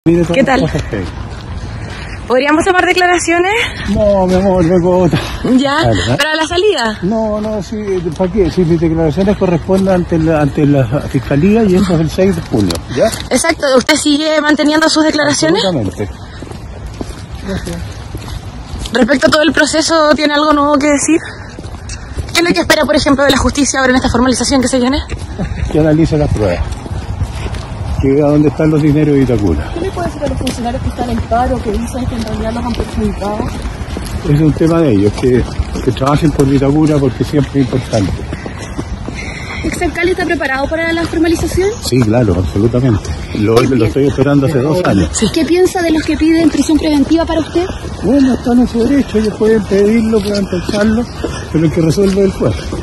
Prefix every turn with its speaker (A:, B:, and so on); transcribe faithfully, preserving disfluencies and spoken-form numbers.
A: ¿Qué tal? ¿Podríamos tomar declaraciones?
B: No, mi amor, luego...
A: ¿Ya? Vale, ¿eh? ¿Para la salida?
B: No, no, sí, ¿para qué? Si mis declaraciones corresponden ante la, ante la Fiscalía y eso es el seis de junio, ¿ya?
A: Exacto, ¿usted sigue manteniendo sus declaraciones?
B: Absolutamente. Gracias.
A: Respecto a todo el proceso, ¿tiene algo nuevo que decir? ¿Qué es lo que espera, por ejemplo, de la justicia ahora en esta formalización que se viene?
B: Que analice las pruebas. Que vea dónde están los dineros de Vitacura.
C: ¿Qué le puede decir a los funcionarios que están en paro, que dicen que en realidad los han perjudicado?
B: Es un tema de ellos, que, que trabajen por Vitacura porque siempre es importante.
C: ¿Exalcalde está preparado para la formalización?
B: Sí, claro, absolutamente. Lo, lo estoy esperando hace dos años.
C: ¿Qué piensa de los que piden prisión preventiva para usted?
B: Bueno, están en su derecho, ellos pueden pedirlo, pueden pensarlo, pero el que resuelve es el juez.